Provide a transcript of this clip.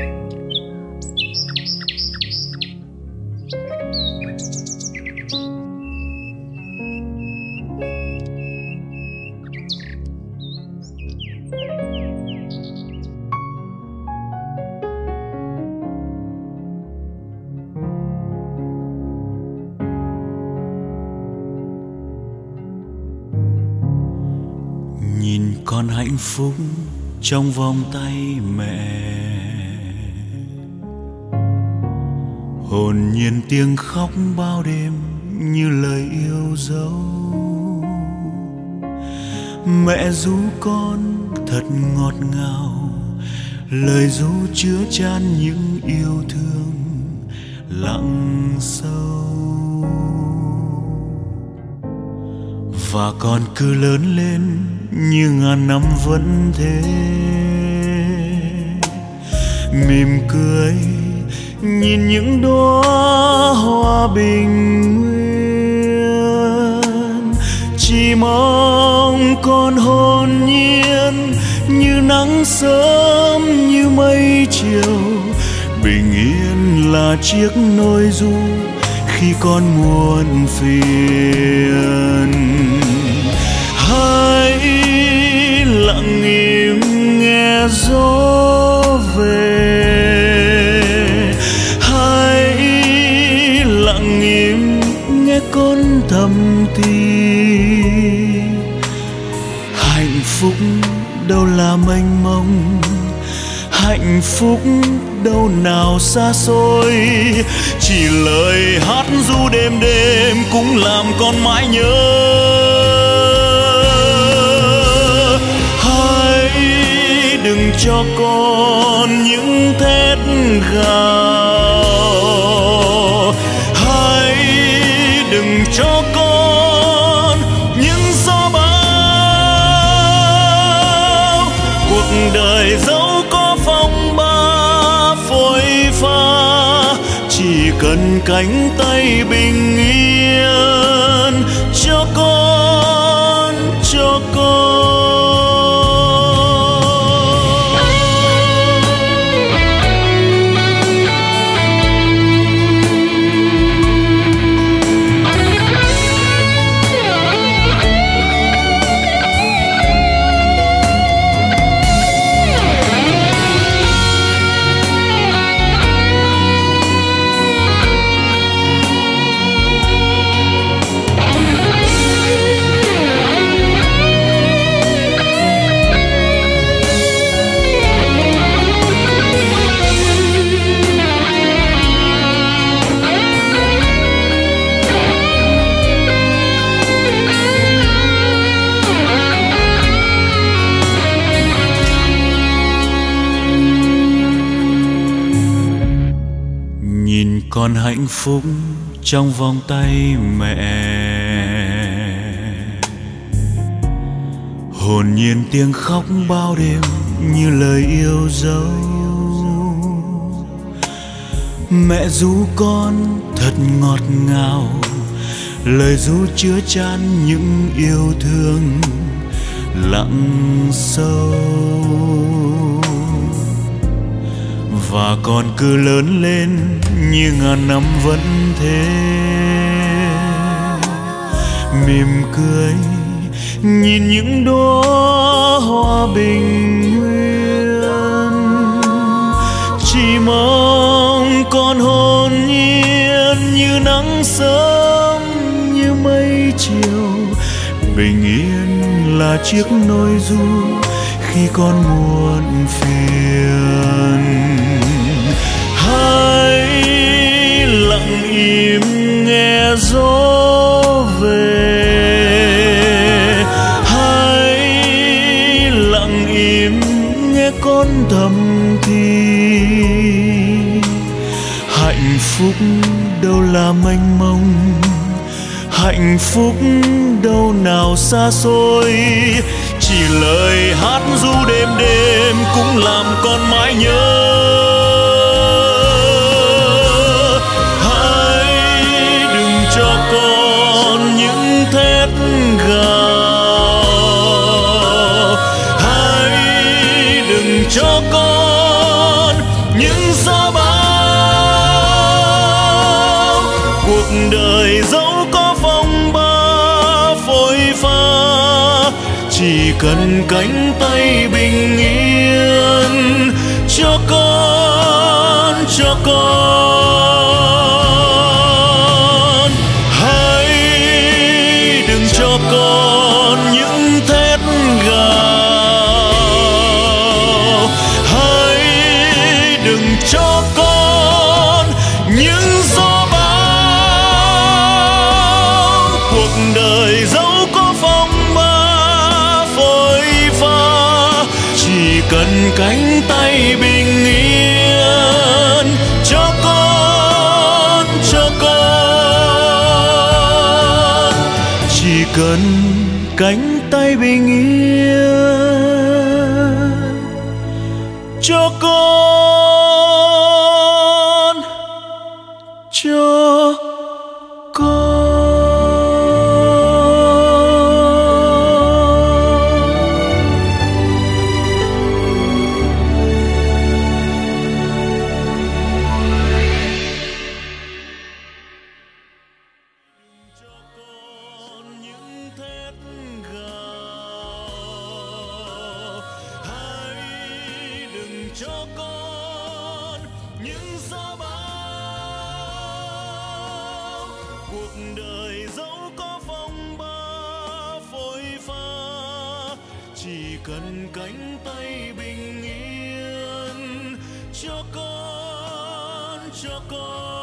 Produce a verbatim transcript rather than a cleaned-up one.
Nhìn con hạnh phúc trong vòng tay mẹ, hồn nhiên tiếng khóc bao đêm như lời yêu dấu. Mẹ ru con thật ngọt ngào, lời ru chứa chan những yêu thương lặng sâu. Và con cứ lớn lên như ngàn năm vẫn thế, mỉm cười nhìn những đóa hoa bình nguyên. Chỉ mong con hồn nhiên như nắng sớm như mây chiều, bình yên là chiếc nôi ru khi con muộn phiền. Hãy lặng im nghe gió về, hãy lặng im nghe con thầm thì. Hạnh phúc đâu là mênh mông, hạnh phúc đâu nào xa xôi, chỉ lời hát ru đêm đêm cũng làm con mãi nhớ. Hãy đừng cho con những thét gào, hãy đừng cho con những gió bão. Cuộc đời dẫu có phong ba phôi pha, chỉ cần cánh tay bình yên cho con, cho con. Con hạnh phúc trong vòng tay mẹ, hồn nhiên tiếng khóc bao đêm như lời yêu dấu. Mẹ ru con thật ngọt ngào, lời ru chứa chan những yêu thương lặng sâu. Và con cứ lớn lên như ngàn năm vẫn thế, mỉm cười nhìn những đóa hoa bình nguyên. Chỉ mong con hồn nhiên như nắng sớm như mây chiều, bình yên là chiếc nôi ru khi con muộn phiền. Hãy lặng im nghe gió về, hãy lặng im nghe con thầm thì. Hạnh phúc đâu là mênh mông, hạnh phúc đâu nào xa xôi, chỉ lời hát ru đêm đêm cũng làm con mãi nhớ. Cho con những thét gào, hãy đừng cho con những đời dẫu có phong ba phôi pha, chỉ cần cánh tay bình yên cho con, cho con. Hãy đừng cho con những thét gào, hãy đừng cho con những gió bão. Cuộc đời dẫu có phong ba phôi pha, chỉ cần cánh tay bình yên cho con, cho con. Chỉ cần cánh tay bình yên cho con, cho con. Cho con những gió bão. Cuộc đời dẫu có phong ba phôi pha, chỉ cần cánh tay bình yên cho con, cho con.